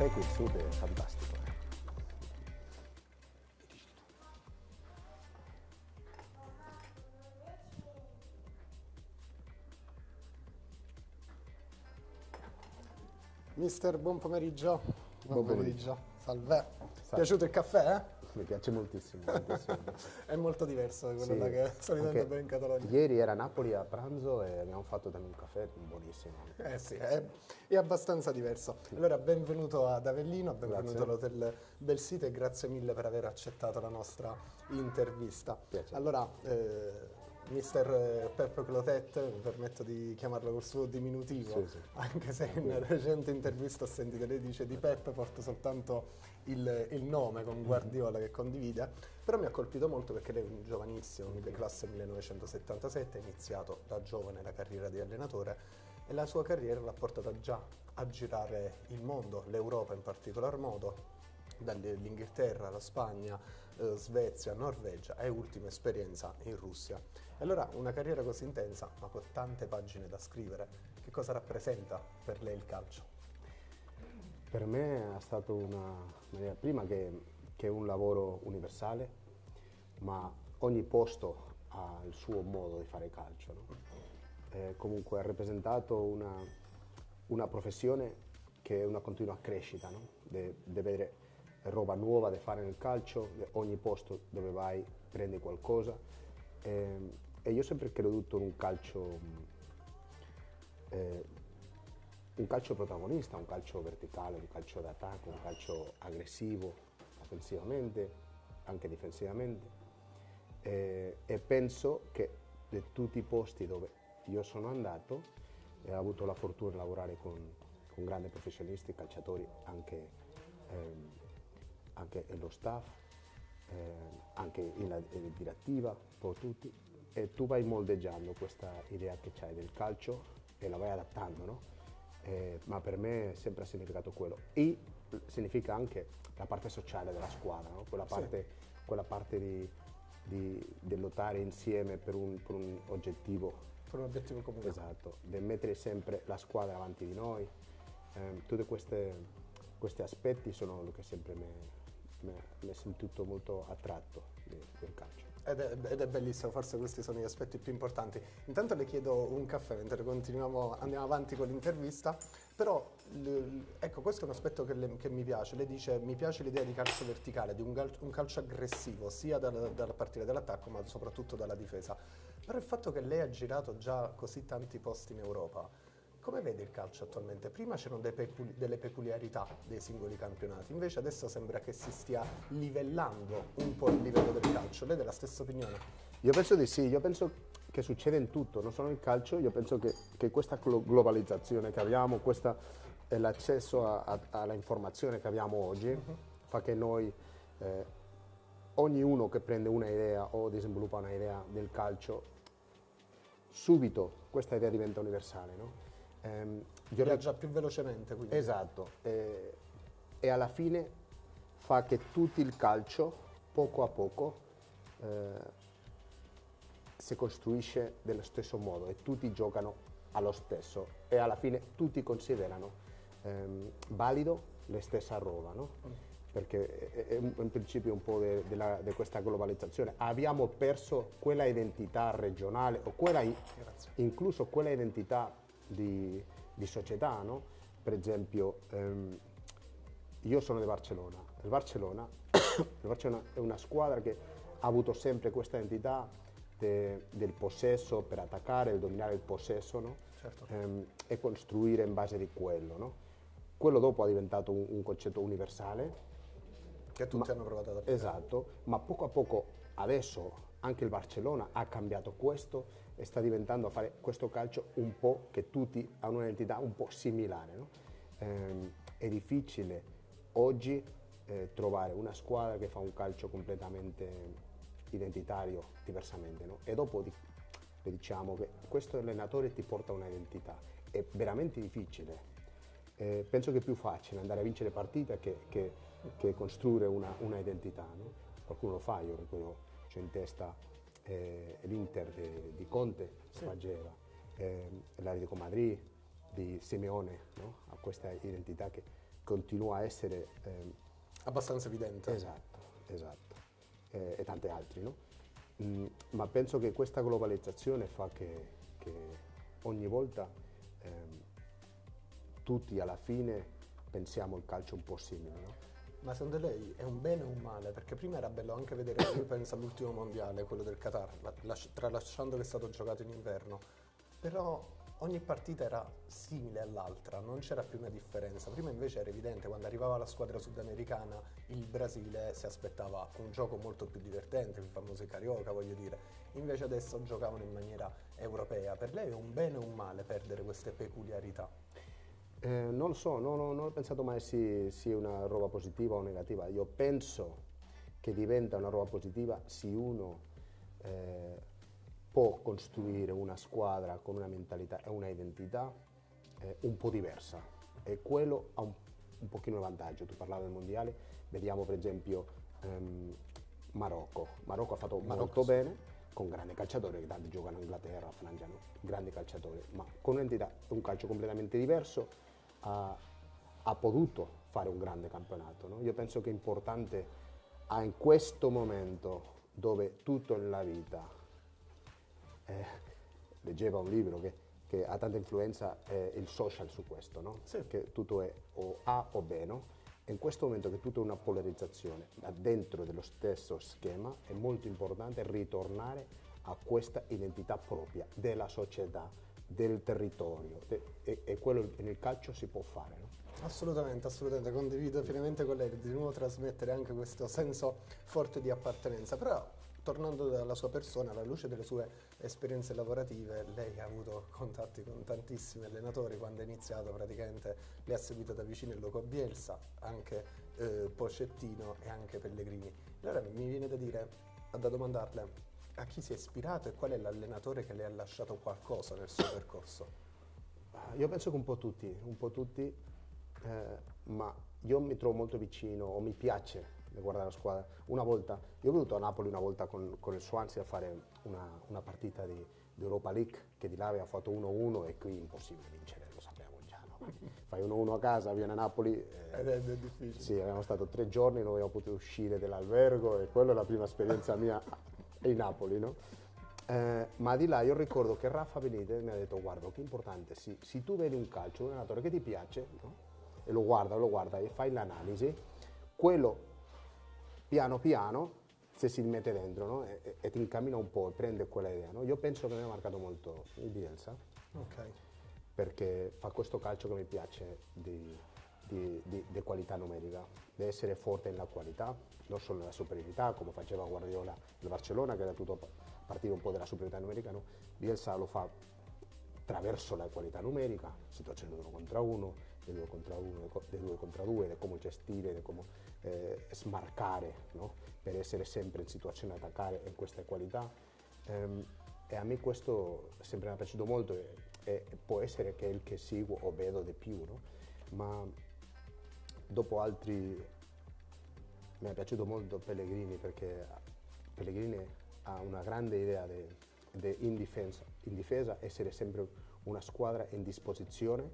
caffè qui in sud è fantastico. Mister, buon pomeriggio. Buon pomeriggio. Salve. Piaciuto il caffè? Mi piace moltissimo, moltissimo. È molto diverso da quello Sì, là che solitamente anche bevo in Catalogna. Ieri era a Napoli a pranzo e abbiamo fatto també un caffè buonissimo. Eh sì, è abbastanza diverso. Allora, benvenuto ad Avellino, benvenuto Grazie. all'Hotel Belsite e grazie mille per aver accettato la nostra intervista. Piacere. Allora, Mister Peppe Clotet, mi permetto di chiamarlo col suo diminutivo, Sì. anche se in una recente intervista ho sentito lei dice di Peppe, porto soltanto il nome con Guardiola che condivide, però mi ha colpito molto perché lei è un giovanissimo, classe 1977, ha iniziato da giovane la carriera di allenatore e la sua carriera l'ha portata già a girare il mondo, l'Europa in particolar modo, dall'Inghilterra alla Spagna, Svezia, Norvegia e ultima esperienza in Russia. E allora una carriera così intensa, ma con tante pagine da scrivere, che cosa rappresenta per lei il calcio? Per me è stato prima che un lavoro universale, ma ogni posto ha il suo modo di fare calcio, no? Comunque ha rappresentato una professione che è una continua crescita, no? Di vedere roba nuova da fare nel calcio, ogni posto dove vai prendi qualcosa e io ho sempre creduto in un calcio protagonista, un calcio verticale, un calcio d'attacco, un calcio aggressivo, offensivamente, anche difensivamente e penso che di tutti i posti dove io sono andato ho avuto la fortuna di lavorare con grandi professionisti, calciatori, anche lo staff, anche in direttiva, un po' tutti, e tu vai moldeggiando questa idea che c'hai del calcio e la vai adattando, no? Ma per me sempre ha significato quello. E significa anche la parte sociale della squadra, no? Quella parte di lottare insieme per un oggettivo. Per un obiettivo comune. Esatto, di mettere sempre la squadra avanti di noi. Tutti questi aspetti sono quello che sempre mi è sentito molto attratto del calcio. Ed è bellissimo, forse questi sono gli aspetti più importanti. Intanto le chiedo un caffè mentre andiamo avanti con l'intervista, però ecco, questo è un aspetto che mi piace. Lei dice mi piace l'idea di calcio verticale, di un calcio aggressivo, sia dalla partita dell'attacco ma soprattutto dalla difesa. Però il fatto che lei ha girato già così tanti posti in Europa, come vede il calcio attualmente? Prima c'erano delle peculiarità dei singoli campionati, invece adesso sembra che si stia livellando un po' il livello del calcio. Lei è della stessa opinione? Io penso di sì, io penso che succede in tutto, non solo nel calcio, io penso che questa globalizzazione che abbiamo, l'accesso alla informazione che abbiamo oggi, fa che noi, ognuno che prende una idea o sviluppa una idea del calcio, subito questa idea diventa universale, no? Viaggia più velocemente, quindi. Esatto, e alla fine fa che tutto il calcio, poco a poco, si costruisce dello stesso modo e tutti giocano allo stesso e alla fine tutti considerano valido la stessa roba, no? Perché è un principio un po' di questa globalizzazione. Abbiamo perso quella identità regionale o incluso quella identità di società, no? Per esempio, io sono di Barcellona. Il Barcellona è una squadra che ha avuto sempre questa identità del possesso per attaccare, dominare il possesso, no? Certo. E costruire in base di quello, no? Quello dopo è diventato un concetto universale. Che tutti hanno provato ad applicare. Esatto, ma poco a poco adesso anche il Barcellona ha cambiato questo e sta diventando a fare questo calcio un po' che tutti hanno un'identità un po' similare, no? È difficile oggi trovare una squadra che fa un calcio completamente identitario diversamente, no? E dopo diciamo che questo allenatore ti porta un'identità, è veramente difficile. Penso che è più facile andare a vincere partite che costruire una identità, no? Qualcuno lo fa, io ricordo, c'ho in testa l'Inter di Conte, sì. faceva, l'Atletico Madrid di Simeone, no? Ha questa identità che continua a essere... abbastanza evidente. Esatto. E tanti altri, no? Ma penso che questa globalizzazione fa che ogni volta tutti alla fine pensiamo il calcio un po' simile, no? Ma secondo lei è un bene o un male? Perché prima era bello anche vedere, lui pensa all'ultimo mondiale, quello del Qatar, tralasciando che è stato giocato in inverno, però ogni partita era simile all'altra, non c'era più una differenza. Prima invece era evidente, quando arrivava la squadra sudamericana, il Brasile si aspettava un gioco molto più divertente, i famosi carioca, voglio dire. Invece adesso giocavano in maniera europea. Per lei è un bene o un male perdere queste peculiarità? Non lo so, non ho pensato mai sia una roba positiva o negativa. Io penso che diventa una roba positiva se uno può costruire una squadra con una mentalità e una identità un po' diversa, e quello ha un pochino di vantaggio. Tu parlavi del mondiale, vediamo per esempio Marocco ha fatto molto bene, con grandi calciatori, che tanti giocano in Inghilterra, Francia, no? Grandi calciatori, ma con un'entità, un calcio completamente diverso, ha potuto fare un grande campionato, no? Io penso che è importante in questo momento dove tutto nella vita, leggeva un libro che ha tanta influenza, il social su questo, no? Sì. Che tutto è o A o B, no? E in questo momento che tutto è una polarizzazione dentro dello stesso schema, è molto importante ritornare a questa identità propria della società, del territorio, e quello nel calcio si può fare, no? Assolutamente, condivido pienamente con lei, di nuovo trasmettere anche questo senso forte di appartenenza. Però, tornando dalla sua persona, alla luce delle sue esperienze lavorative, lei ha avuto contatti con tantissimi allenatori. Quando è iniziato praticamente le ha seguito da vicino il Loco Bielsa, anche Pochettino e anche Pellegrini. Allora mi viene da domandarle a chi si è ispirato e qual è l'allenatore che le ha lasciato qualcosa nel suo percorso. Io penso che un po' tutti, ma io mi trovo molto vicino, o mi piace guardare la squadra. Una volta, io ho venuto a Napoli una volta con il Swansea a fare una partita di Europa League, che di là aveva fatto 1-1 e qui è impossibile vincere, lo sappiamo già, no? Fai 1-1 a casa, vieni a Napoli. Ed è difficile. Sì, abbiamo stato 3 giorni, non abbiamo potuto uscire dall'albergo, e quella è la prima esperienza mia in Napoli, no? Ma di là io ricordo che Rafa Benitez mi ha detto: guarda, che importante, se tu vedi un calcio, un allenatore che ti piace, no? E lo guarda e fai l'analisi, quello piano piano, se si mette dentro, no? E ti incammina un po' e prende quella idea, no? Io penso che mi ha marcato molto il Bielsa, perché fa questo calcio che mi piace di qualità numerica, deve essere forte nella qualità, non solo nella superiorità come faceva Guardiola nel Barcellona, che era tutto partire un po' dalla superiorità numerica, no? Bielsa lo fa attraverso la qualità numerica, situazioni 1 contro 1, del 2 contro 1, del 2 contro 2, di come gestire, di come smarcare, no? Per essere sempre in situazione di attaccare in queste qualità. E a me questo sempre mi è piaciuto molto, e può essere che è il che seguo o vedo di più, no? Ma dopo altri mi è piaciuto molto Pellegrini, perché Pellegrini ha una grande idea in difesa essere sempre una squadra in disposizione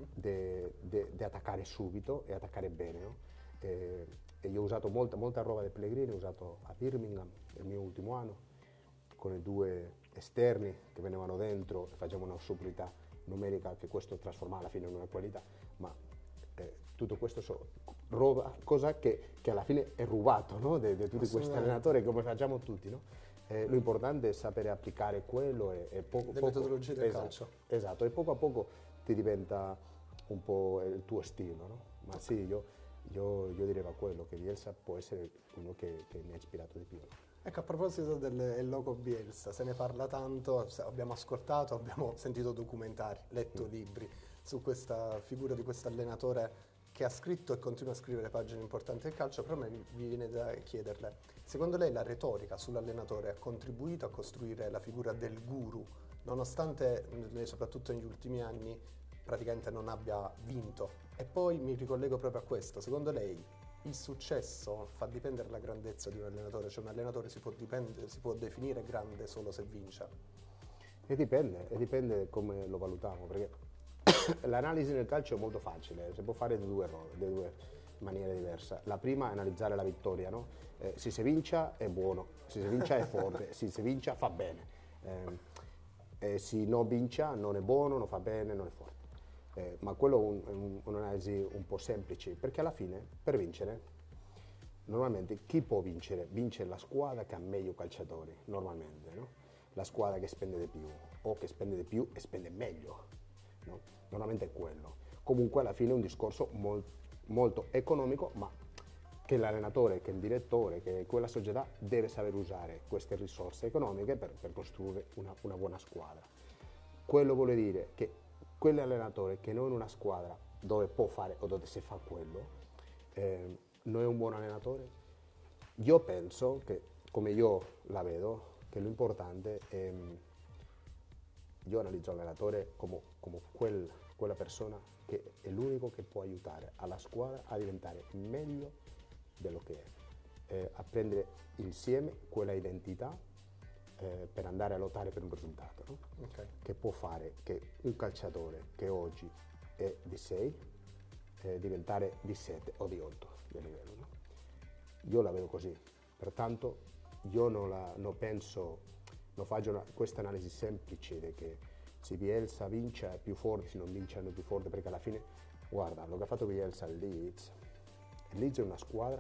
di attaccare subito e attaccare bene, no? E io ho usato molta roba di Pellegrini, ho usato a Birmingham il mio ultimo anno, con i 2 esterni che venivano dentro e facevano una superiorità numerica, che questo trasformava alla fine in una qualità, ma tutto questo cosa che alla fine è rubato, no? Di tutti questi allenatori, come facciamo tutti, no? L'importante è sapere applicare quello e poco le metodologie del calcio. Esatto, e poco a poco ti diventa un po' il tuo stile, no? Ma sì, io direi quello, che Bielsa può essere uno che mi ha ispirato di più. Ecco, a proposito del Loco Bielsa, se ne parla tanto, abbiamo ascoltato, abbiamo sentito documentari, letto libri su questa figura di questo allenatore che ha scritto e continua a scrivere pagine importanti del calcio. Però mi viene da chiederle, secondo lei la retorica sull'allenatore ha contribuito a costruire la figura del guru, nonostante soprattutto negli ultimi anni praticamente non abbia vinto? E poi mi ricollego proprio a questo, secondo lei il successo fa dipendere dalla grandezza di un allenatore? Cioè un allenatore si può definire grande solo se vince? E dipende come lo valutiamo, perché l'analisi nel calcio è molto facile, si può fare di due maniere diverse. La prima è analizzare la vittoria, no? Se si vince è buono, se si vince è forte, se si vince fa bene. Se non vince non è buono, non fa bene, non è forte. Ma quello è un'analisi un po' semplice, perché alla fine per vincere, normalmente chi può vincere? Vince la squadra che ha meglio calciatori, normalmente, no? La squadra che spende di più, o che spende di più e spende meglio, no? Normalmente è quello. Comunque alla fine è un discorso molto economico, ma che l'allenatore, che il direttore, che quella società deve saper usare queste risorse economiche per costruire una buona squadra. Quello vuole dire che quell'allenatore che non è una squadra dove può fare o dove si fa quello, non è un buon allenatore. Io penso che, come io la vedo, che l'importante è, io analizzo l'allenatore come quella persona che è l'unico che può aiutare alla squadra a diventare meglio dello che è, a prendere insieme quella identità per andare a lottare per un risultato, no? Okay. Che può fare che un calciatore che oggi è di 6 diventare di 7 o di 8 di livello, no? Io la vedo così, pertanto io non penso, non faccio questa analisi semplice di che se Bielsa vince è più forte, se non vince è più forte, perché alla fine, guarda, lo che ha fatto Bielsa al Leeds è una squadra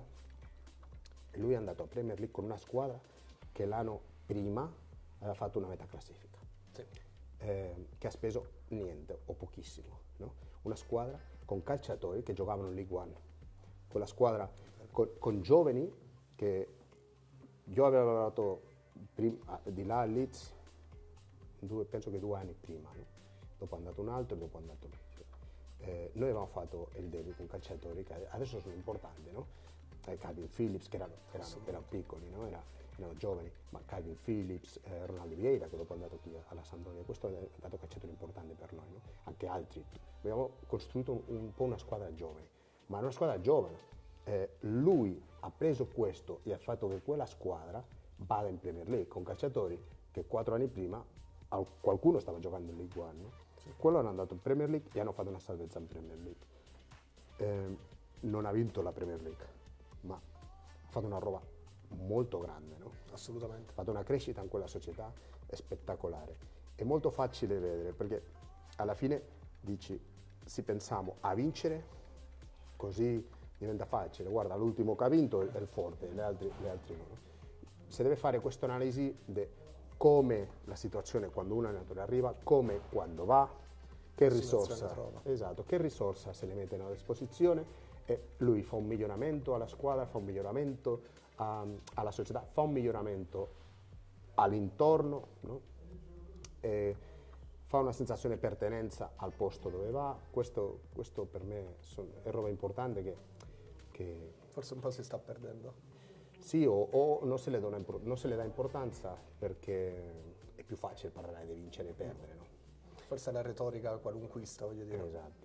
e lui è andato a Premier League con una squadra che l'anno prima aveva fatto una metà classifica, sì. Che ha speso niente o pochissimo, no? Una squadra con calciatori che giocavano in League One, quella squadra con giovani che io avevo lavorato di là a Leeds, penso che 2 anni prima, no? Dopo è andato un altro e dopo è andato lui. Noi avevamo fatto il debut con calciatori che adesso sono importanti, no? Calvin Phillips, che erano piccoli, no? Erano giovani, ma Calvin Phillips, Ronaldo Vieira, che dopo è andato qui alla Sampdoria, questo è stato calciatore importante per noi, no? Anche altri. Abbiamo costruito un po' una squadra giovane, ma una squadra giovane. Lui ha preso questo e ha fatto che quella squadra vada in Premier League con calciatori che 4 anni prima qualcuno stava giocando in League One, no? Sì. Quello hanno andato in Premier League e hanno fatto una salvezza in Premier League. Non ha vinto la Premier League, ma ha fatto una roba molto grande, no? Assolutamente. Ha fatto una crescita in quella società spettacolare. È molto facile vedere, perché alla fine dici, se pensiamo a vincere, così diventa facile. Guarda, l'ultimo che ha vinto è il forte, gli altri no. Si deve fare questa analisi di come la situazione quando un allenatore arriva, come quando va, che risorsa, esatto, che risorsa se le mette a disposizione, e lui fa un miglioramento alla squadra, fa un miglioramento alla società, fa un miglioramento all'intorno, no? E fa una sensazione di pertenenza al posto dove va. Questo per me è roba importante che forse un po' si sta perdendo. Sì, o non se le dà importanza perché è più facile parlare di vincere e perdere, no? Forse è la retorica qualunquista, voglio dire. Esatto.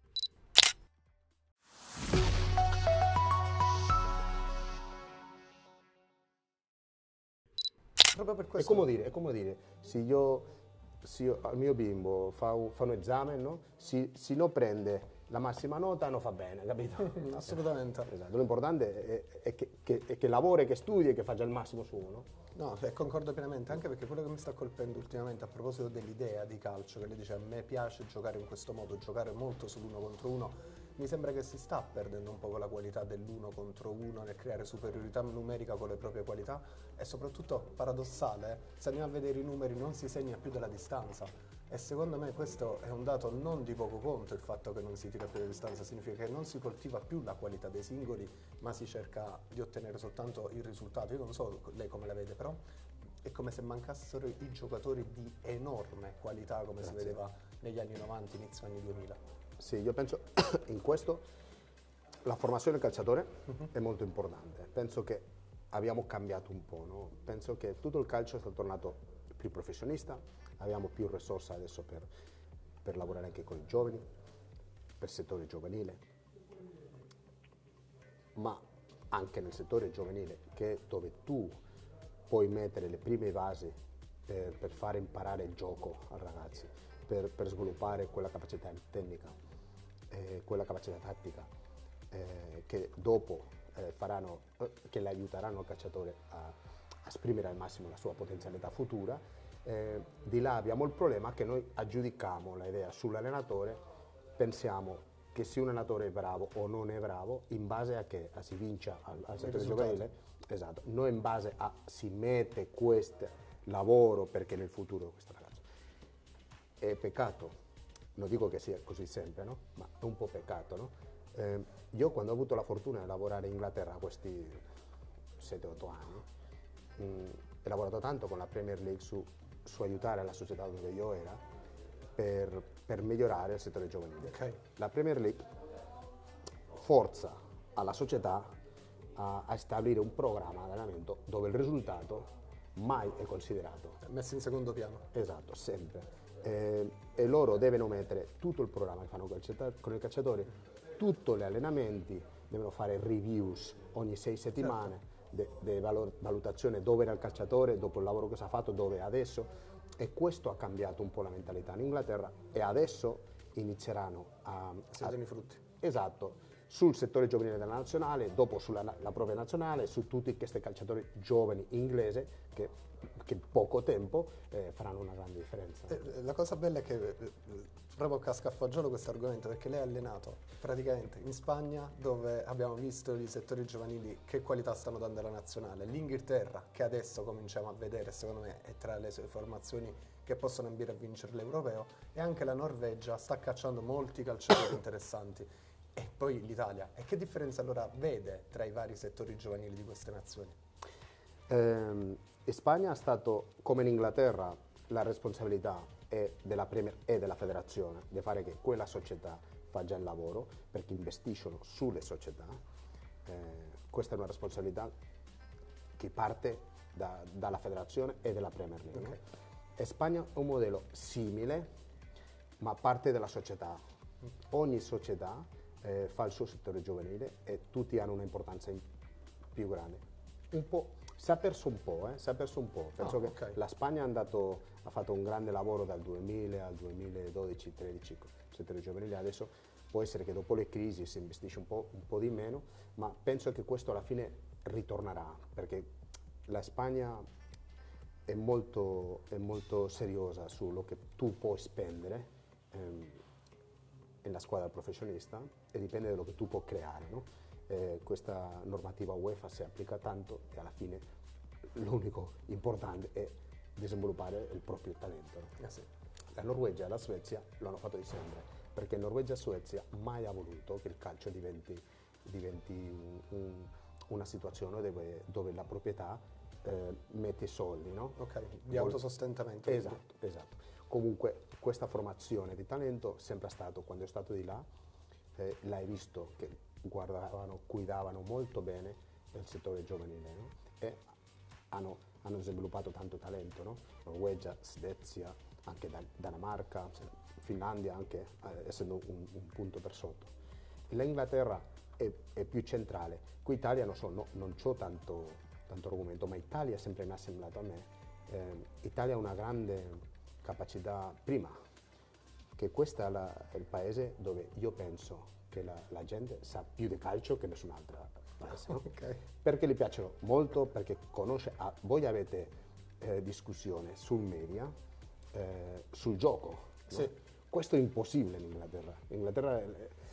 Proprio per questo. È come dire, se io al mio bimbo fa un esame, no? Se non prende la massima nota non fa bene, capito? Assolutamente. Esatto. L'importante è che lavori, che studi e che faccia il massimo suo, no? No, concordo pienamente, anche perché quello che mi sta colpendo ultimamente a proposito dell'idea di calcio, che lei dice a me piace giocare in questo modo, giocare molto sull'1 contro 1, mi sembra che si sta perdendo un po' la qualità dell'1 contro 1 nel creare superiorità numerica con le proprie qualità, e soprattutto, paradossale, se andiamo a vedere i numeri non si segna più dalla distanza, e secondo me questo è un dato non di poco conto. Il fatto che non si tira più dalla distanza significa che non si coltiva più la qualità dei singoli, ma si cerca di ottenere soltanto il risultato. Io non so lei come la vede, però è come se mancassero i giocatori di enorme qualità, come si vedeva negli anni 90, inizio anni 2000. Sì, io penso in questo la formazione del calciatore è molto importante. Penso che abbiamo cambiato un po', no? Penso che tutto il calcio è tornato più professionista, abbiamo più risorse adesso per lavorare anche con i giovani, per il settore giovanile, ma anche nel settore giovanile, che è dove tu puoi mettere le prime basi per fare imparare il gioco ai ragazzi. per sviluppare quella capacità tecnica, quella capacità tattica, che dopo che le aiuteranno al calciatore a esprimere al massimo la sua potenzialità futura. Di là abbiamo il problema che noi aggiudichiamo l'idea sull'allenatore, pensiamo che se un allenatore è bravo o non è bravo in base a che si vince al settore giovanile, esatto, non in base a si mette questo lavoro perché nel futuro questo ragazzo. È peccato, non dico che sia così sempre, no? Ma è un po' peccato, no? Io quando ho avuto la fortuna di lavorare in Inghilterra questi 7-8 anni, ho lavorato tanto con la Premier League su aiutare la società dove io era per migliorare il settore giovanile. Okay. La Premier League forza alla società a stabilire un programma di allenamento dove il risultato mai è considerato. È messo in secondo piano. Esatto, sempre. E loro devono mettere tutto il programma che fanno con il calciatore, tutti gli allenamenti, devono fare reviews ogni 6 settimane, di valutazione dove era il calciatore, dopo il lavoro che si è fatto, dove è adesso. E questo ha cambiato un po' la mentalità in Inghilterra e adesso inizieranno a danno i frutti. Esatto, sul settore giovanile della nazionale, dopo sulla la propria nazionale, su tutti questi calciatori giovani inglesi che in poco tempo faranno una grande differenza. La cosa bella è che proprio casca a fagiolo questo argomento, perché lei ha allenato praticamente in Spagna, dove abbiamo visto i settori giovanili che qualità stanno dando alla nazionale, l'Inghilterra che adesso cominciamo a vedere, secondo me è tra le sue formazioni che possono ambire a vincere l'Europeo, e anche la Norvegia sta cacciando molti calciatori interessanti, e poi l'Italia. E che differenza allora vede tra i vari settori giovanili di queste nazioni? In Spagna è stato, come in Inghilterra, la responsabilità è della Premier e della federazione di fare che quella società faccia il lavoro, perché investiscono sulle società. Questa è una responsabilità che parte dalla federazione e dalla Premier League. Okay. In Spagna è un modello simile, ma parte dalla società. Ogni società fa il suo settore giovanile e tutti hanno un'importanza più grande. Un po', si è perso un po'. Penso che okay. la Spagna ha fatto un grande lavoro dal 2000 al 2012-13 il settore giovanile. Adesso può essere che dopo le crisi si investisce un po' di meno, ma penso che questo alla fine ritornerà, perché la Spagna è molto seriosa su quello che tu puoi spendere nella squadra professionista, e dipende da quello che tu puoi creare, no? Questa normativa UEFA si applica tanto e alla fine l'unico importante è sviluppare il proprio talento, no? Sì. La Norvegia e la Svezia lo hanno fatto di sempre, perché Norvegia e Svezia mai ha voluto che il calcio diventi una situazione dove la proprietà mette soldi, no? Ok, di autosostentamento. Esatto. Comunque questa formazione di talento è sempre stato, quando è stato di là, l'hai visto che cuidavano molto bene il settore giovanile, no? E hanno sviluppato tanto talento, no? Norvegia, Svezia, anche Danimarca, Finlandia anche, essendo un punto per sotto. L'Inghilterra è più centrale. Qui Italia non c'ho tanto argomento, ma Italia sempre mi ha sembrato a me. Italia ha una grande capacità, prima, che questo è il paese dove io penso che la gente sa più di calcio che nessun altro paese, no? Okay. Perché gli piacciono molto, perché conosce, voi avete discussione sul media, sul gioco, no? Sì. Questo è impossibile in Inghilterra. In Inghilterra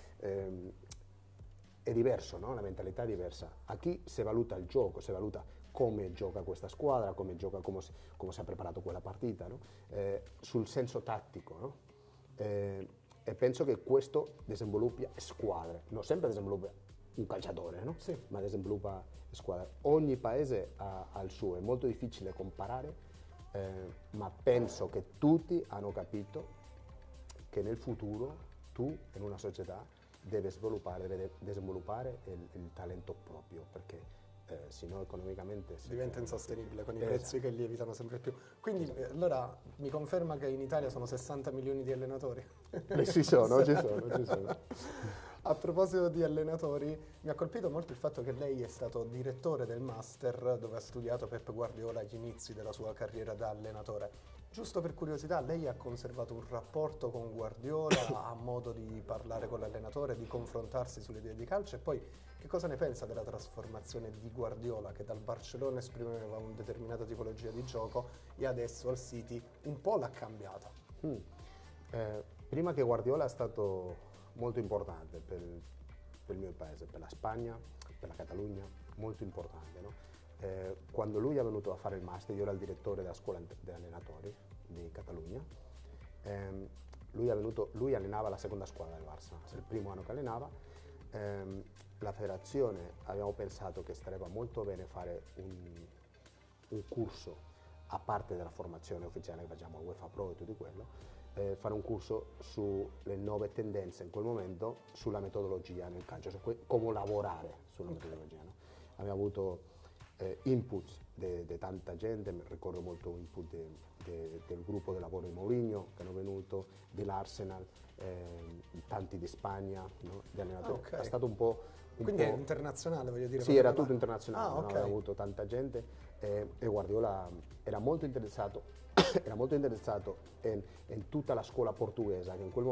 è diverso, no? La mentalità è diversa. Qui si valuta il gioco, si valuta come gioca questa squadra, come si è preparato quella partita, no? Sul senso tattico, no? E penso che questo sviluppa squadre, non sempre sviluppa un calciatore, no? Sì. Ma sviluppa squadre. Ogni paese ha il suo, è molto difficile comparare, ma penso che tutti hanno capito che nel futuro tu in una società devi sviluppare il talento proprio, perché sennò economicamente diventa insostenibile con i Esatto. prezzi che lievitano sempre più. Quindi allora mi conferma che in Italia sono 60 milioni di allenatori? Ci sono. A proposito di allenatori, mi ha colpito molto il fatto che lei è stato direttore del master dove ha studiato Pep Guardiola agli inizi della sua carriera da allenatore. Giusto per curiosità, lei ha conservato un rapporto con Guardiola, ha modo di parlare con l'allenatore, di confrontarsi sulle idee di calcio e poi che cosa ne pensa della trasformazione di Guardiola che dal Barcellona esprimeva una determinata tipologia di gioco e adesso al City un po' l'ha cambiata? Prima che Guardiola è stato molto importante per il mio paese, per la Spagna, per la Catalogna, molto importante, no? Quando lui è venuto a fare il master, io ero il direttore della scuola degli allenatori di Catalogna, lui allenava la seconda squadra del Barça, è il primo anno che allenava. La federazione abbiamo pensato che sarebbe molto bene fare un corso a parte della formazione ufficiale che facciamo al UEFA Pro e tutto quello, fare un corso sulle nuove tendenze in quel momento, sulla metodologia nel calcio, come lavorare sulla metodologia. No? Abbiamo avuto input di tanta gente, ricordo molto input del gruppo di lavoro di Mourinho che hanno venuto, dell'Arsenal, tanti di Spagna, no? Di allenatori. Okay. È stato un po'... Quindi è internazionale, voglio dire? Sì, era tutto internazionale, okay. No? Aveva avuto tanta gente e Guardiola era molto interessato, era molto interessato in tutta la scuola portoghese che in quel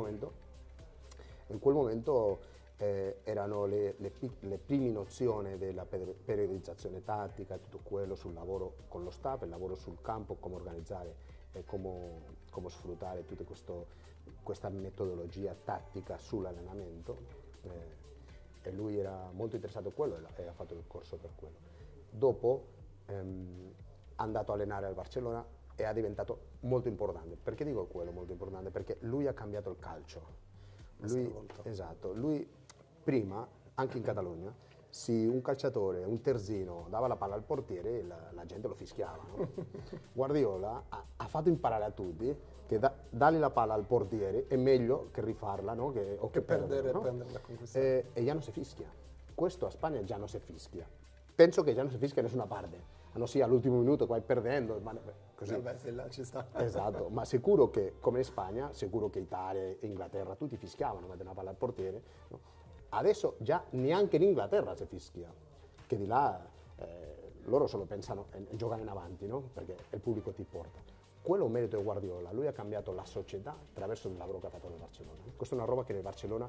momento erano le prime nozioni della periodizzazione tattica, tutto quello sul lavoro con lo staff, il lavoro sul campo, come organizzare e come sfruttare tutta questa metodologia tattica sull'allenamento. E lui era molto interessato a quello e ha fatto il corso per quello. Dopo è andato a allenare al Barcellona e è diventato molto importante. Perché dico quello molto importante? Perché lui ha cambiato il calcio. Esatto, lui prima, anche in Catalogna, se un calciatore, un terzino, dava la palla al portiere, la gente lo fischiava. No? Guardiola ha fatto imparare a tutti che dargli la palla al portiere è meglio che rifarla, no? che perdere no? e prenderla con questa. E già non si fischia. Questo a Spagna già non si fischia. Penso che già non si fischia da nessuna parte. A non sia all'ultimo minuto, vai perdendo, così. Vabbè, se là ci sta. Esatto, ma sicuro che, come in Spagna, sicuro che Italia e Inghilterra tutti fischiavano, mettere una palla al portiere. No? Adesso già neanche in Inghilterra si fischia, che di là loro solo pensano e giocano in avanti, no? Perché il pubblico ti porta. Quello è un merito di Guardiola, lui ha cambiato la società attraverso il lavoro che ha fatto nel Barcellona. Questa è una roba che nel Barcellona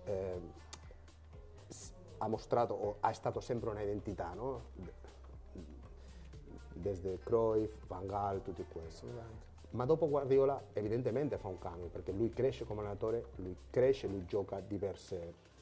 ha mostrato, o è stato sempre un'identità, no? Desde Cruyff, Van Gaal, tutti questi. Ma dopo Guardiola evidentemente fa un cambio, perché lui cresce come allenatore, lui cresce, lui gioca a diversi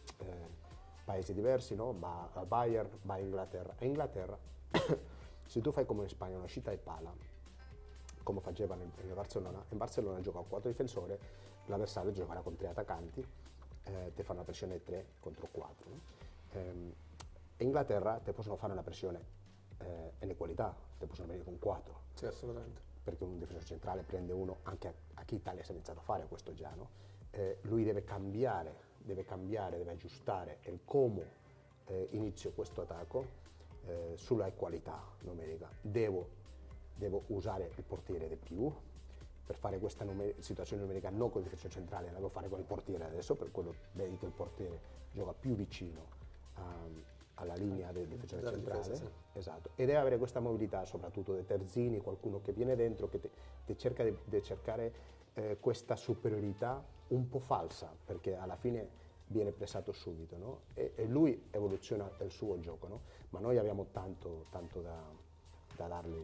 paesi diversi, no? Va al Bayern, va in Inghilterra. In Inghilterra, se tu fai come in Spagna, una uscita di palla, come faceva in Barcellona gioca a 4 difensori, l'avversario giocherà con 3 attaccanti, ti fa una pressione 3 contro 4. No? In Inghilterra ti possono fare una pressione in equalità, ti possono venire con 4. Sì, assolutamente. Perché un difensore centrale prende uno, anche a chi Italia si è iniziato a fare questo già, no? Lui deve cambiare, deve aggiustare il come inizio questo attacco sulla qualità numerica. Devo usare il portiere di più per fare questa situazione numerica non con il difensore centrale, la devo fare con il portiere adesso, per quello vedi che il portiere gioca più vicino alla linea del difensore centrale, difesa, sì. Esatto. E deve avere questa mobilità, soprattutto dei terzini, qualcuno che viene dentro, che cerca di cercare questa superiorità un po' falsa, perché alla fine viene pressato subito, no? E lui evoluziona il suo gioco, no? Ma noi abbiamo tanto da dargli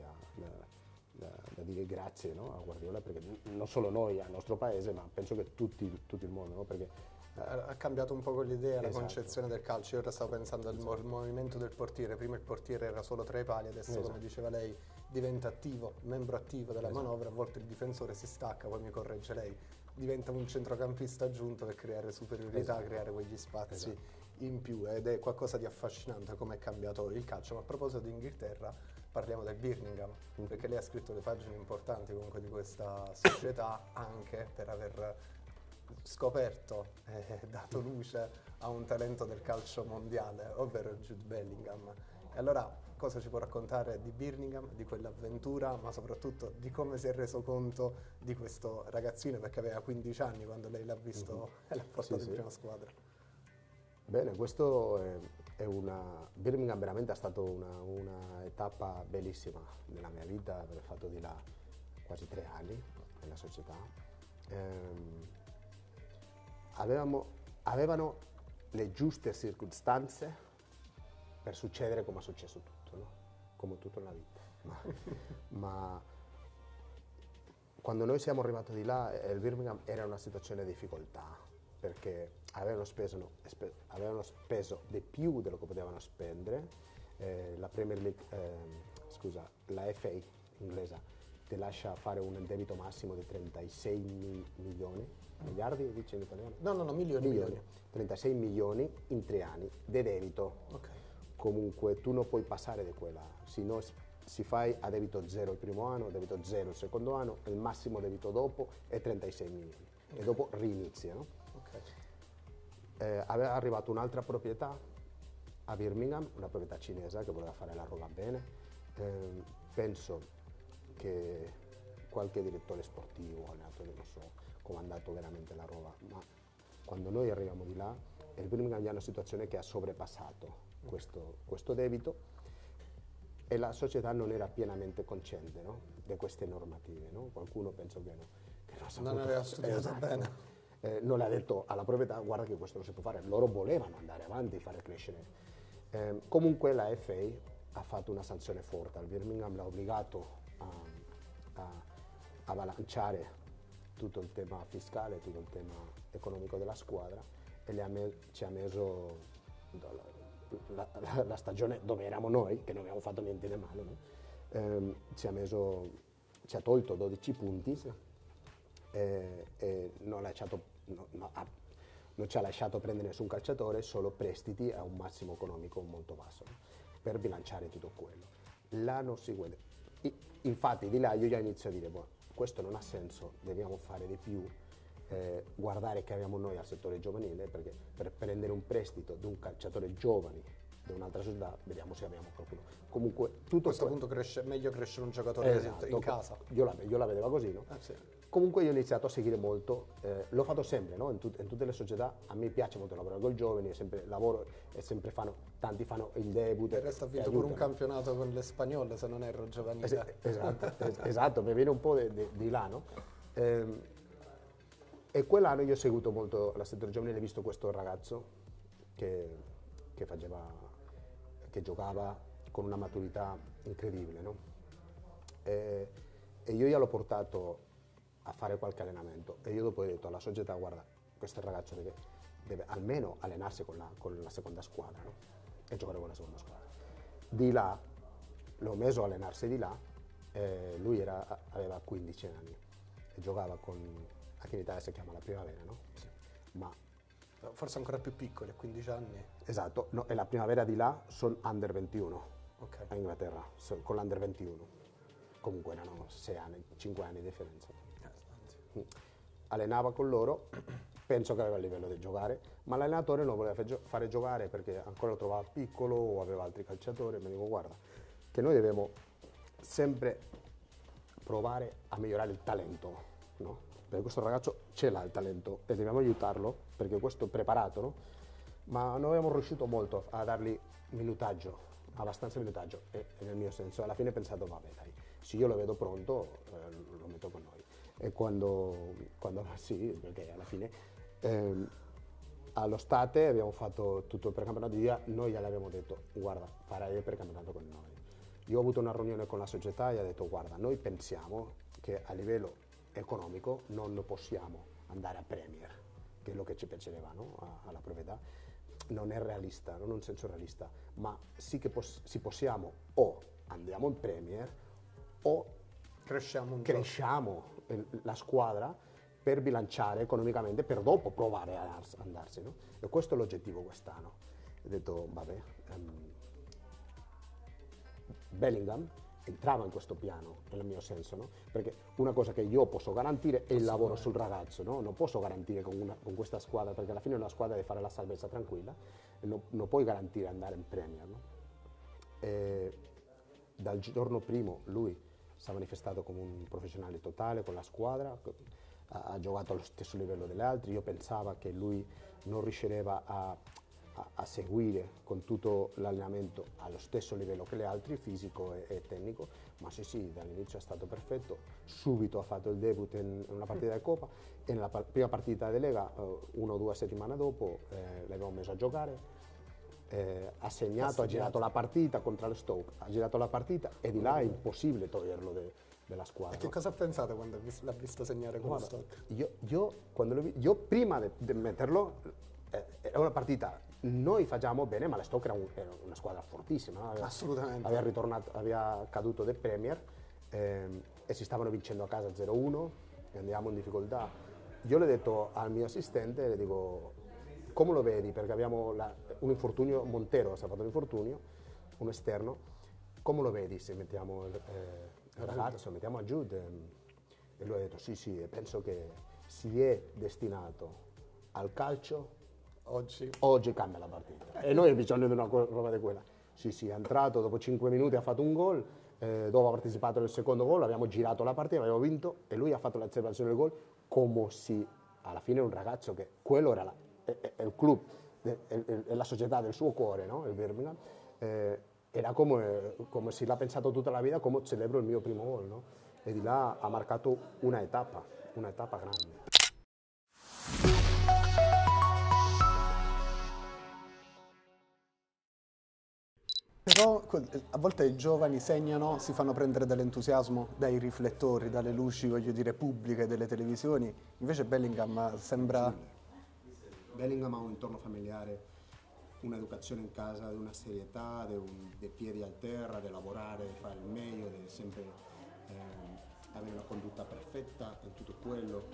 da dire grazie, no? A Guardiola, perché non solo noi, al nostro paese, ma penso che tutto il mondo, no? Perché ha cambiato un po' l'idea, la esatto. concezione del calcio. Io ora stavo pensando al movimento del portiere. Prima il portiere era solo tra i pali, adesso esatto. Come diceva lei diventa attivo, membro attivo della esatto. manovra. A volte il difensore si stacca, poi mi corregge lei, diventa un centrocampista aggiunto per creare superiorità, esatto. creare quegli spazi esatto. in più, ed è qualcosa di affascinante come è cambiato il calcio. Ma a proposito di Inghilterra, parliamo del Birmingham, perché lei ha scritto le pagine importanti comunque di questa società, anche per aver scoperto e dato luce a un talento del calcio mondiale, ovvero Jude Bellingham. E allora cosa ci può raccontare di Birmingham, di quell'avventura, ma soprattutto di come si è reso conto di questo ragazzino, perché aveva 15 anni quando lei l'ha visto e l'ha portato in prima squadra? Bene, questo è Birmingham veramente è stata una tappa bellissima nella mia vita, per il fatto di là quasi 3 anni nella società. Avevano le giuste circostanze per succedere come è successo tutto, no? Come tutto nella vita. Ma quando noi siamo arrivati di là, il Birmingham era una situazione di difficoltà, perché avevano speso di più dello che potevano spendere. La Premier League, la FA inglese ti lascia fare un debito massimo di 36 milioni, miliardi dice in italiano? No, milioni. 36 milioni in 3 anni di debito. Ok. Comunque tu non puoi passare di quella, se no si fai a debito zero il primo anno, debito zero il secondo anno, il massimo debito dopo è 36 milioni e dopo rinizia, no? Aveva arrivato un'altra proprietà a Birmingham, una proprietà cinese che voleva fare la roba bene. Penso che qualche direttore sportivo, allenatore, non so come è andato veramente la roba, ma quando noi arriviamo di là, il Birmingham è una situazione che ha sovrepassato questo debito e la società non era pienamente cosciente, no, di queste normative. No? Qualcuno penso che non aveva studiato bene. Non ha detto alla proprietà guarda che questo non si può fare, loro volevano andare avanti e fare crescere. Comunque la FA ha fatto una sanzione forte al Birmingham, l'ha obbligato a bilanciare tutto il tema fiscale, tutto il tema economico della squadra e ci ha messo la stagione dove eravamo noi, che non abbiamo fatto niente di male, no? ci ha tolto 12 punti, sì. E non ci ha lasciato prendere nessun calciatore, solo prestiti a un massimo economico molto basso, no? Per bilanciare tutto quello. L'anno seguente, infatti di là io già inizio a dire, questo non ha senso, dobbiamo fare di più, guardare che abbiamo noi al settore giovanile, perché per prendere un prestito di un calciatore giovane da un'altra società, vediamo se abbiamo qualcuno. Comunque, tutto a questo punto meglio crescere un giocatore in casa. Io la vedevo così, no? Sì. Comunque io ho iniziato a seguire molto, l'ho fatto sempre, no? In tutte le società, a me piace molto lavorare con i giovani, sempre lavoro e sempre tanti fanno il debut. E resta vinto pure un campionato con l'Espagnol, se non erro, giovanile. Esatto, mi viene un po' di là, no? E quell'anno io ho seguito molto la settore giovanile, ho visto questo ragazzo che giocava con una maturità incredibile, no? E io gliel'ho portato a fare qualche allenamento e io dopo ho detto alla società guarda, questo ragazzo deve almeno allenarsi con la seconda squadra, no? E giocare con la seconda squadra. Di là, l'ho messo a allenarsi di là, lui aveva 15 anni e giocava anche in Italia si chiama la primavera, no? Sì. Ma forse ancora più piccoli, a 15 anni. Esatto, no, e la primavera di là sono under 21, okay. A Inghilterra, con l'under 21. Comunque erano 6 anni, 5 anni di differenza. Allenava con loro, penso che aveva il livello di giocare, ma l'allenatore non voleva fare giocare perché ancora lo trovava piccolo o aveva altri calciatori. Mi dico guarda, che noi dobbiamo sempre provare a migliorare il talento, no? Perché questo ragazzo ce l'ha il talento e dobbiamo aiutarlo perché questo è preparato, no? Ma non abbiamo riuscito molto a dargli abbastanza minutaggio e nel mio senso alla fine ho pensato vabbè dai, se io lo vedo pronto lo metto con noi. E quando sì, perché alla fine all'estate abbiamo fatto tutto il precampionato, noi gliel'abbiamo detto guarda farai il precampionato con noi. Io ho avuto una riunione con la società e ho detto guarda noi pensiamo che a livello economico non possiamo andare a Premier, che è quello che ci piaceva, no? Alla proprietà. Non è realista, non è un senso realista, ma sì che possiamo o andiamo in Premier o cresciamo la squadra per bilanciare economicamente, per dopo provare ad andarsi, no? E questo è l'oggettivo quest'anno. Ho detto, vabbè, Bellingham entrava in questo piano, nel mio senso, no? Perché una cosa che io posso garantire è il lavoro sul ragazzo, no? Non posso garantire con questa squadra, perché alla fine è una squadra deve fare la salvezza tranquilla, e non puoi garantire andare in Premier, no? E dal giorno primo lui si è manifestato come un professionale totale con la squadra, ha giocato allo stesso livello degli altri. Io pensavo che lui non riuscirebbe a a seguire con tutto l'allenamento allo stesso livello che gli altri, fisico e tecnico, ma sì, dall'inizio è stato perfetto, subito ha fatto il debut in una partita di Coppa e nella prima partita di Lega, 1 o 2 settimane dopo, l'abbiamo messo a giocare, ha segnato, ha girato la partita contro lo Stoke, ha girato la partita e di là è impossibile toglierlo della squadra. E che cosa pensate quando l'ha visto segnare con lo Guarda, Stoke? quando io prima di metterlo, era una partita, noi facciamo bene, ma la Stoke era una squadra fortissima, no? Assolutamente. Aveva caduto del Premier e si stavano vincendo a casa 0-1 e andiamo in difficoltà. Io le ho detto al mio assistente, le dico, come lo vedi? Perché abbiamo un infortunio, Montero si è fatto un infortunio, un esterno, come lo vedi se mettiamo il ragazzo, mettiamo a Jude? E lui ha detto sì, e penso che si è destinato al calcio, oggi cambia la partita. E noi abbiamo bisogno di una roba di quella. Sì, è entrato, dopo 5 minuti ha fatto un gol, dopo ha partecipato nel secondo gol, abbiamo girato la partita, abbiamo vinto e lui ha fatto la celebrazione del gol come se alla fine un ragazzo che quello era è il club, è la società del suo cuore, no? Il Birmingham. Era come se l'ha pensato tutta la vita, come celebro il mio primo gol, no? E di là ha marcato una etapa grande. Però a volte i giovani segnano, si fanno prendere dall'entusiasmo, dai riflettori, dalle luci, voglio dire, pubbliche delle televisioni. Invece Bellingham sembra... Bellingham ha un entorno familiare, un'educazione in casa, di una serietà, dei piedi a terra, di lavorare, di fare il meglio, di sempre avere una condotta perfetta in tutto quello.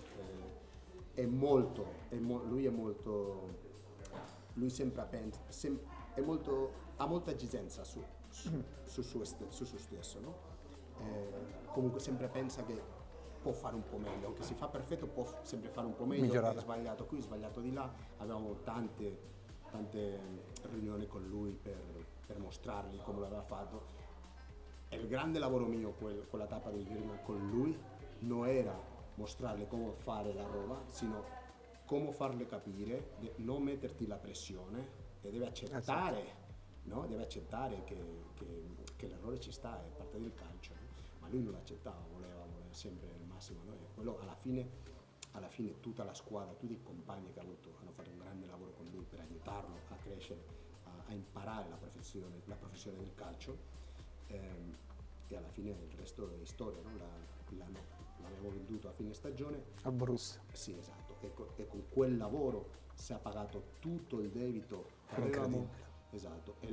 Lui sempre pensa, ha molta esigenza su se stesso, no? Comunque sempre pensa che può fare un po' meglio, anche se fa perfetto può sempre fare un po' meglio, migliorare. è sbagliato qui, sbagliato di là, avevamo tante riunioni con lui per mostrargli come l'aveva fatto. E il grande lavoro mio, quella tappa del Birmingham con lui, non era mostrarle come fare la roba, sino come farle capire, non metterti la pressione e deve accettare, no? Deve accettare che l'errore ci sta, è parte del calcio, no? Ma lui non l'accettava, voleva sempre il massimo, no? E quello alla fine tutta la squadra, tutti i compagni che ha avuto hanno fatto un grande lavoro con lui per aiutarlo a crescere, a imparare la professione del calcio, e alla fine il resto è storia, no? L'abbiamo venduto a fine stagione Al Borussia. Sì, esatto, e con quel lavoro si è pagato tutto il debito che avevamo, esatto, e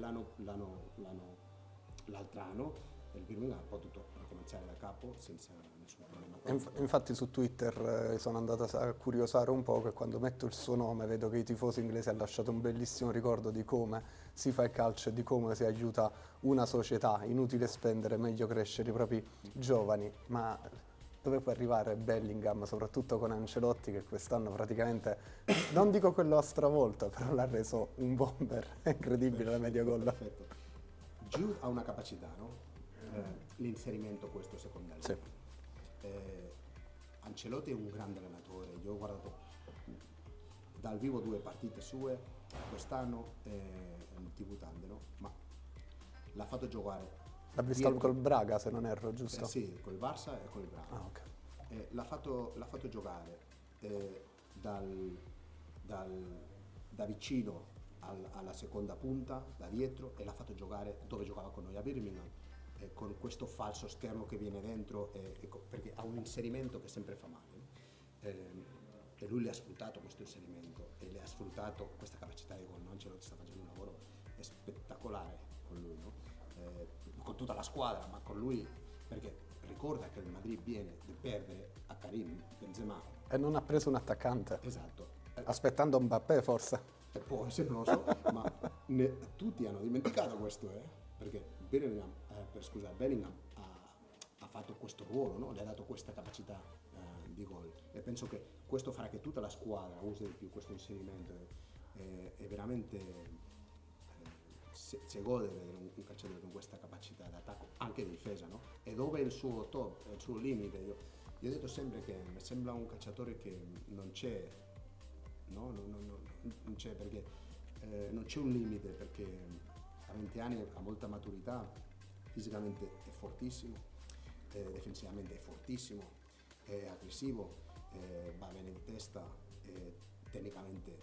l'altro anno il Birmingham ha potuto ricominciare da capo senza nessun problema. Infatti su Twitter sono andato a curiosare un po', che quando metto il suo nome vedo che i tifosi inglesi hanno lasciato un bellissimo ricordo di come si fa il calcio e di come si aiuta una società. Inutile spendere, meglio crescere i propri giovani, ma dove può arrivare Bellingham, soprattutto con Ancelotti, che quest'anno praticamente, non dico quello a stravolta, però l'ha reso un bomber, è incredibile la media gol. Perfetto. Jude ha una capacità, no? L'inserimento questo secondario. Sì. Ancelotti è un grande allenatore, io ho guardato dal vivo 2 partite sue quest'anno in TV tante, no? Ma l'ha fatto giocare. L'ha visto col Braga, se non erro, giusto? Sì, col Barça e col Braga. Ah, ok. L'ha fatto giocare da vicino alla seconda punta, da dietro, e l'ha fatto giocare dove giocava con noi a Birmingham, con questo falso esterno che viene dentro, perché ha un inserimento che sempre fa male. E lui le ha sfruttato questo inserimento e le ha sfruttato questa capacità di gol. Ancelotti sta facendo un lavoro spettacolare con lui, no? Con tutta la squadra, ma con lui, perché ricorda che il Madrid viene di perdere a Karim Benzema. E non ha preso un attaccante. Esatto. Aspettando Mbappé forse. Può essere, non lo so, ma tutti hanno dimenticato questo, perché Bellingham ha fatto questo ruolo, no? Le ha dato questa capacità di gol, e penso che questo farà che tutta la squadra usi di più questo inserimento, e veramente si gode di vedere un calciatore con questa capacità di attacco, anche di difesa, no? E dove è il suo top, il suo limite. Io ho detto sempre che mi sembra un calciatore che non c'è, no? Non c'è, perché non c'è un limite perché a 20 anni ha molta maturità, fisicamente è fortissimo, difensivamente è fortissimo, è aggressivo, va bene di testa, tecnicamente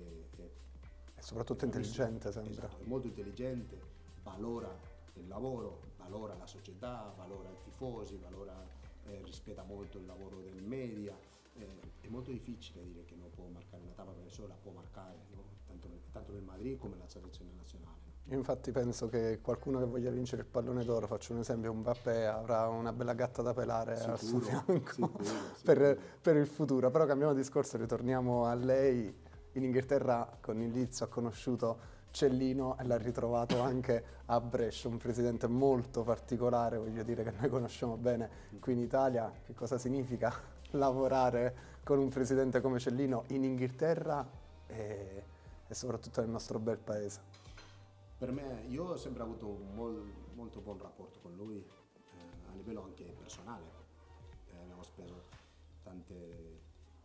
E soprattutto intelligente, sembra. Esatto, è molto intelligente, valora il lavoro, valora la società, valora i tifosi, rispetta molto il lavoro del media. È molto difficile dire che non può marcare una tappa perché solo la può marcare, no? tanto nel Madrid come nella selezione nazionale. No? Io infatti penso che qualcuno che voglia vincere il pallone d'oro, faccio un esempio, un Mbappé, avrà una bella gatta da pelare al suo fianco sicuro. per il futuro. Però cambiamo discorso, ritorniamo a lei. In Inghilterra con il Leeds ha conosciuto Cellino e l'ha ritrovato anche a Brescia, un presidente molto particolare, voglio dire, che noi conosciamo bene qui in Italia. Che cosa significa lavorare con un presidente come Cellino in Inghilterra e soprattutto nel nostro bel paese? Per me, io ho sempre avuto un molto buon rapporto con lui, a livello anche personale. Abbiamo speso tante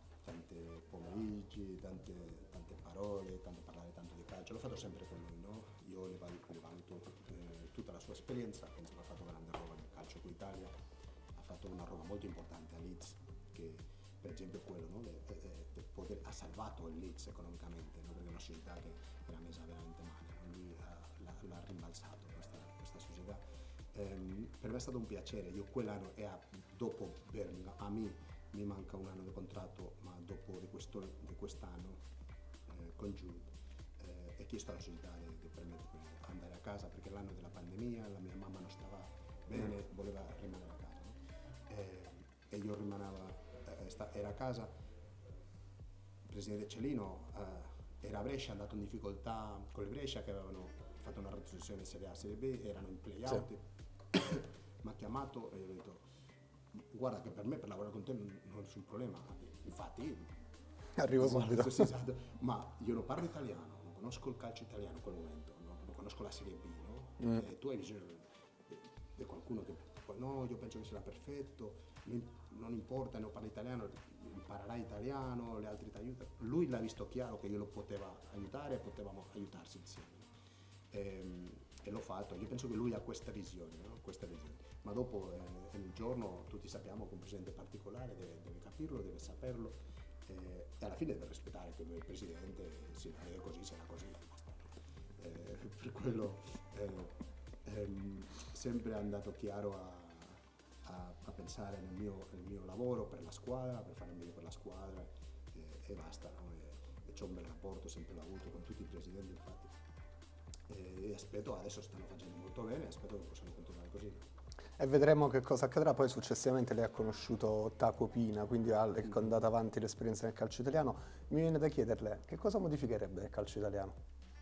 pomeriggi, tante parole, parlare tanto di calcio. L'ho fatto sempre con lui, no? Io le valuto tutta la sua esperienza, penso che ha fatto grande roba nel calcio qui in Italia, ha fatto una roba molto importante a Leeds, che per esempio quello, no? Ha salvato il Leeds economicamente, no? Perché è una società che era messa veramente male, no? Lui l'ha rimbalzato questa società. Per me è stato un piacere, io quell'anno dopo Birmingham, a me mi manca un anno di contratto, ma dopo di quest'anno con Jude ho chiesto alla società di permettermi di andare a casa perché l'anno della pandemia la mia mamma non stava bene, voleva rimanere a casa, no? E io era a casa. Il presidente Cellino era a Brescia, è andato in difficoltà con il Brescia che avevano fatto una retrocessione Serie A, Serie B, erano in play-out, sì. Mi ha chiamato e io ho detto guarda che per me per lavorare con te non è nessun problema, infatti arrivo subito. Sì, esatto. Ma io non parlo italiano, non conosco il calcio italiano in quel momento, non conosco la Serie B, no? E tu hai bisogno di qualcuno che no, io penso che sia perfetto, non importa, non parla italiano, imparerà italiano, le altre ti aiutano. Lui l'ha visto chiaro che io lo poteva aiutare e potevamo aiutarsi insieme. E l'ho fatto, io penso che lui ha questa visione, no? Ma dopo il giorno tutti sappiamo che un presidente particolare deve capirlo, deve saperlo e alla fine deve rispettare che lui è il presidente, se la vede così sarà così, basta. Per quello sempre è andato chiaro a pensare nel mio lavoro per la squadra, per fare meglio per la squadra e basta, no? E c'ho un bel rapporto, sempre l'ho avuto con tutti i presidenti infatti. E aspetto, adesso stanno facendo molto bene, aspetto che possano continuare così. E vedremo che cosa accadrà. Poi successivamente lei ha conosciuto Taco Pina, quindi è andata avanti l'esperienza nel calcio italiano. Mi viene da chiederle che cosa modificherebbe il calcio italiano?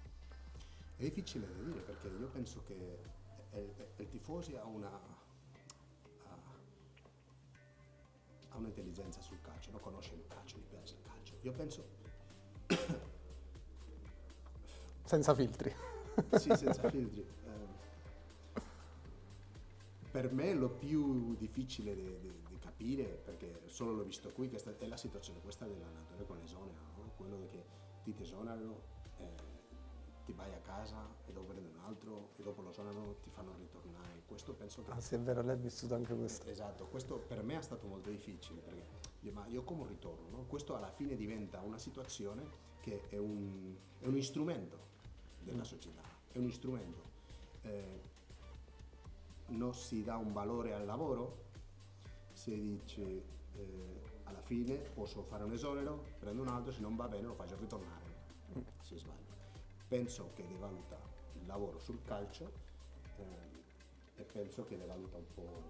È difficile da dire perché io penso che il tifosi ha un'intelligenza sul calcio, non conosce il calcio, gli piace il calcio. Io penso senza filtri. Sì, senza filtri. Per me lo più difficile di capire, perché solo l'ho visto qui, che è la situazione questa dell'allenatore con l'esonero, no? Quello che ti esonerano, ti vai a casa e dopo prende un altro e dopo lo esonerano ti fanno ritornare. Questo penso che... Ah sì, è vero, lei ha vissuto anche questo. Esatto, questo per me è stato molto difficile, perché ma io come ritorno, no? Questo alla fine diventa una situazione che è un strumento della società, è un strumento. Non si dà un valore al lavoro, si dice alla fine posso fare un esonero, prendo un altro, se non va bene lo faccio ritornare, si sbaglia. Penso che devaluta il lavoro sul calcio e penso che devaluta un po'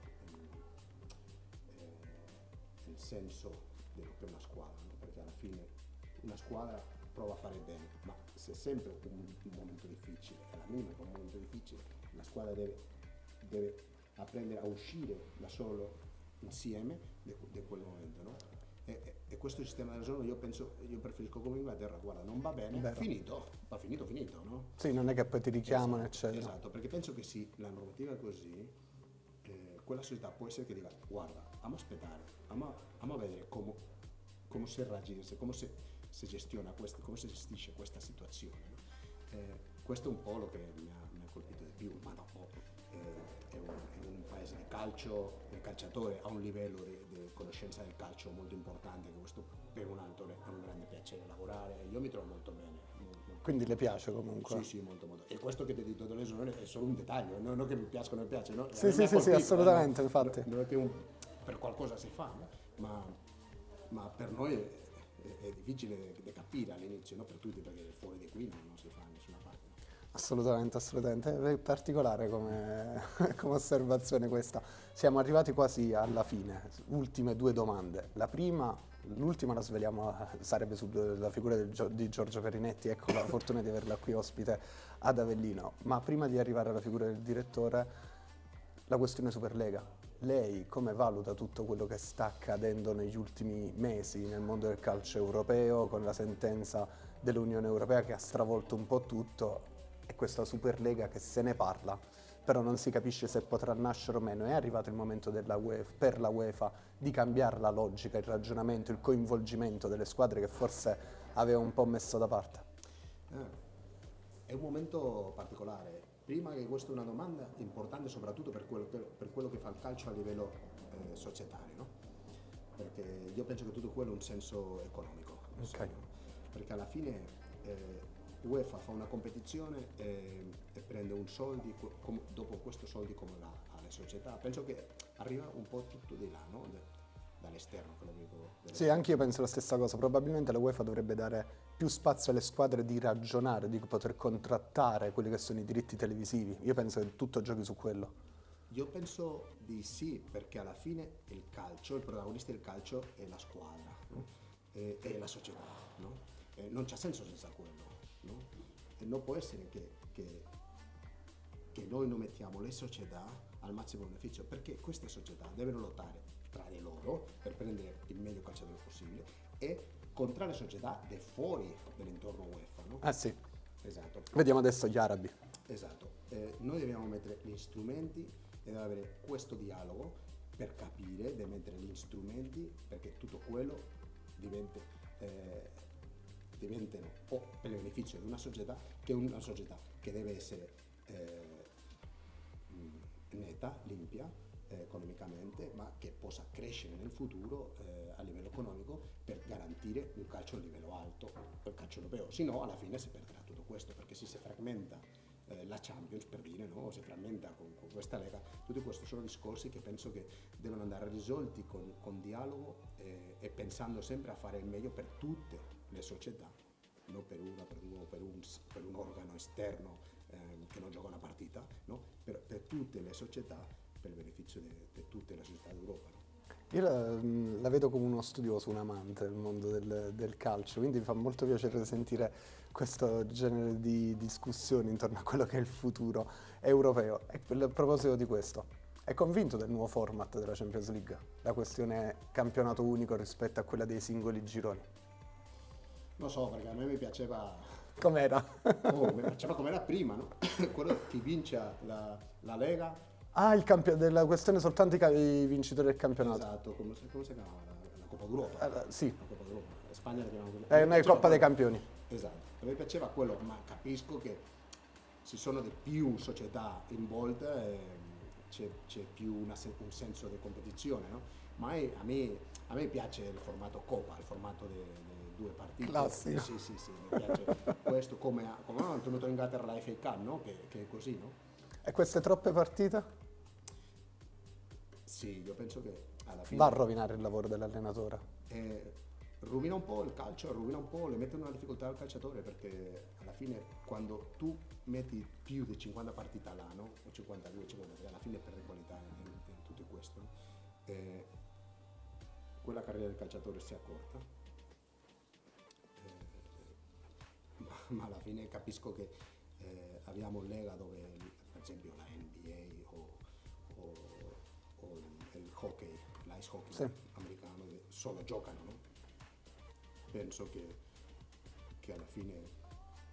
il senso dello che è una squadra, no? Perché alla fine una squadra prova a fare bene, ma se sempre un momento difficile, è la minima che un momento difficile, la squadra deve apprendere a uscire da solo insieme di quel momento, no? E questo sistema del giorno io preferisco come Inghilterra, guarda, non va bene, va finito, no? Sì, non è che poi ti richiamano, eccetera. Esatto, perché penso che sì, la normativa è così, quella società può essere che dica, guarda, amo aspettare, amo vedere come come si reagisce, si gestiona questo, come si gestisce questa situazione. No? Questo è un po' lo che mi ha colpito di più, ma dopo è un paese di calcio, il calciatore ha un livello di conoscenza del calcio molto importante, che questo per un altro è un grande piacere lavorare, io mi trovo molto bene. Quindi le piace comunque? Sì, molto. E questo che ti dico adesso non è solo un dettaglio, non è che mi piace o non mi piace, no? Sì, assolutamente, no? Infatti. Non è che per qualcosa si fa, no? Ma per noi è difficile da capire all'inizio, no? Per tutti, perché fuori di qui non si fa da nessuna parte. Assolutamente, è particolare come osservazione questa. Siamo arrivati quasi alla fine, ultime 2 domande. L'ultima la sveliamo, sarebbe sulla figura di Giorgio Perinetti, ecco la fortuna di averla qui ospite ad Avellino. Ma prima di arrivare alla figura del direttore, la questione Superlega. Lei come valuta tutto quello che sta accadendo negli ultimi mesi nel mondo del calcio europeo, con la sentenza dell'Unione Europea che ha stravolto un po' tutto, e questa Superlega che se ne parla, però non si capisce se potrà nascere o meno? È arrivato il momento per la UEFA di cambiare la logica, il ragionamento, il coinvolgimento delle squadre che forse aveva un po' messo da parte? È un momento particolare. Prima che questa è una domanda importante soprattutto per quello che fa il calcio a livello societario, no? Perché io penso che tutto quello ha un senso economico. Okay. Perché alla fine UEFA fa una competizione e prende un soldi, dopo questo soldi come va alle società? Penso che arriva un po' tutto di là, no? Dall'esterno, che lo dico. Sì, anche io penso la stessa cosa. Probabilmente la UEFA dovrebbe dare più spazio alle squadre di ragionare, di poter contrattare quelli che sono i diritti televisivi. Io penso che tutto giochi su quello. Io penso di sì, perché alla fine il protagonista del calcio è la squadra, no? È la società, no? Non c'è senso senza quello, no? E non può essere che noi non mettiamo le società al massimo beneficio, perché queste società devono lottare tra di loro per prendere il meglio calciatore possibile e contro le società del fuori dell'intorno UEFA, no? Ah sì. Esatto. Vediamo adesso gli arabi. Esatto. Noi dobbiamo mettere gli strumenti e deve avere questo dialogo per capire, deve mettere gli strumenti perché tutto quello diventino o per il beneficio di una società, che è una società che deve essere netta, limpia economicamente, ma che possa crescere nel futuro a livello economico per garantire un calcio a livello alto, il calcio europeo. Se no, alla fine si perderà tutto questo, perché se si frammenta la Champions, per dire, no? Si frammenta con questa Lega. Tutti questi sono discorsi che penso che devono andare risolti con dialogo e pensando sempre a fare il meglio per tutte le società, non per una, per due, per un organo esterno che non gioca una partita, no? Per tutte le società, per il beneficio di tutte le società d'Europa. No? Io la vedo come uno studioso, un amante del mondo del calcio, quindi mi fa molto piacere sentire questo genere di discussioni intorno a quello che è il futuro europeo. E a proposito di questo, è convinto del nuovo format della Champions League? La questione campionato unico rispetto a quella dei singoli gironi? Non so, perché a me mi piaceva... Com'era? Mi piaceva com'era prima, no? Quello che vince la Lega. Ah, della questione soltanto i vincitori del campionato. Esatto, come si chiamava? La Coppa d'Europa. Sì. La Coppa d'Europa. La Spagna la chiamava così. È una Coppa dei Campioni. Esatto. A me piaceva quello, ma capisco che ci sono di più società in volta e c'è più un senso di competizione, no? Ma a me piace il formato Coppa, il formato dei 2 partite. Classico. Sì, mi piace questo come hanno tenuto in Inghilterra la FA Cup, no? Che è così, no? E queste troppe partite? Sì, io penso che alla fine... Va a rovinare il lavoro dell'allenatore. Rovina un po' il calcio, rovina un po', le mette una difficoltà al calciatore, perché alla fine quando tu metti più di 50 partite all'anno, o 52, 53, alla fine perdi qualità in tutto questo. Quella carriera del calciatore si accorta, ma alla fine capisco che abbiamo Lega dove per esempio la NBA o il hockey, l'ice hockey sì, americano, che solo giocano, no? Penso che alla fine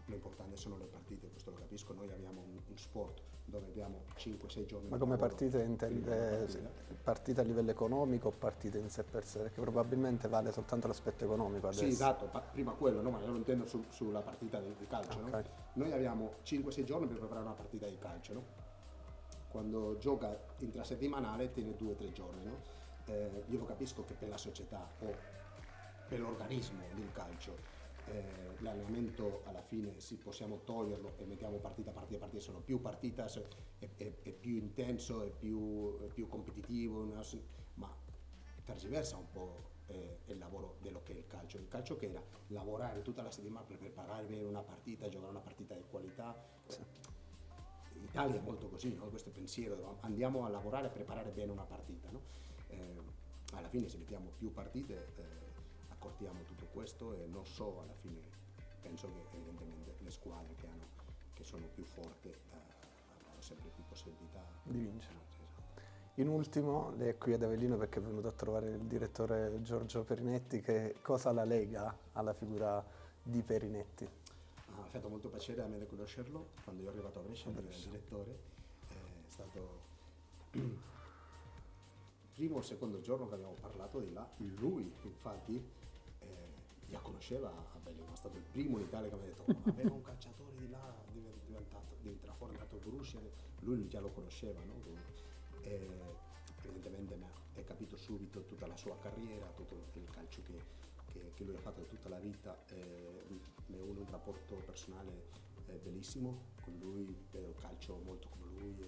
l'importante sono le partite, questo lo capisco. Noi abbiamo un sport dove abbiamo 5-6 giorni Ma di come lavoro partite prima della intende partita. partite a livello economico o partite in sé per sé? Perché probabilmente vale soltanto l'aspetto economico Sì, adesso. esatto, prima quello, no? Ma io lo intendo sulla partita di calcio, no? Ok. Noi abbiamo 5-6 giorni per preparare una partita di calcio, no? Quando gioca intrasettimanale tiene 2-3 giorni, no? Io lo capisco che per la società o per l'organismo del calcio l'allenamento alla fine sì, possiamo toglierlo e mettiamo partita, partita, partita, sono più partitas, è più intenso, è più competitivo, ma tergiversa un po' il lavoro dello che è il calcio. Il calcio che era lavorare tutta la settimana per preparare bene una partita, giocare una partita di qualità. In Italia è molto così, no? Questo pensiero, andiamo a lavorare e preparare bene una partita, no? Alla fine se mettiamo più partite accortiamo tutto questo e non so, alla fine penso che evidentemente le squadre che sono più forti avranno sempre più possibilità Di vincere. Esatto. In ultimo, lei è qui ad Avellino perché è venuto a trovare il direttore Giorgio Perinetti. Che cosa la lega alla figura di Perinetti? Ha fatto molto piacere a me di conoscerlo. Quando io arrivato a Brescia, lui era il direttore, è stato il primo o secondo giorno che abbiamo parlato di là. Lui, infatti, già conosceva a Bellingham, è stato il primo in Italia che mi ha detto: ma aveva un calciatore di là, diventerà fuori, è andato a Borussia. Lui già lo conosceva, no? Evidentemente mi ha capito subito tutta la sua carriera, tutto il calcio che lui ha fatto tutta la vita. Mi uno un rapporto personale bellissimo con lui, vedo il calcio molto come lui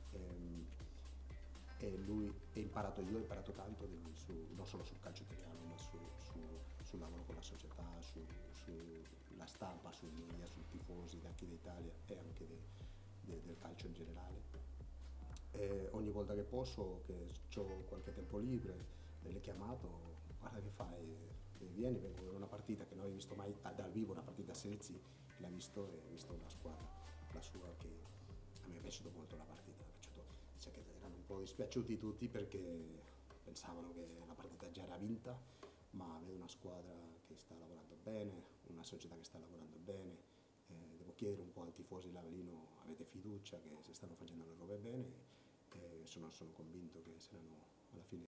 e lui io ho imparato tanto di lui, non solo sul calcio italiano ma sul lavoro con la società, sulla stampa, sui media, sui tifosi anche d'Italia e anche del calcio in generale. Ogni volta che posso, che ho qualche tempo libero, l'ho chiamato: guarda che fai, vieni, vengo a vedere una partita che non avevo visto mai dal vivo, una partita a Serie C, l'ha visto e ho visto una squadra, la sua, che a me è piaciuta molto la partita, cioè che erano un po' dispiaciuti tutti perché pensavano che la partita già era vinta, ma vedo una squadra che sta lavorando bene, una società che sta lavorando bene. Devo chiedere un po' al tifosi di Avellino: avete fiducia che si stanno facendo le robe bene? Sono convinto che saranno alla fine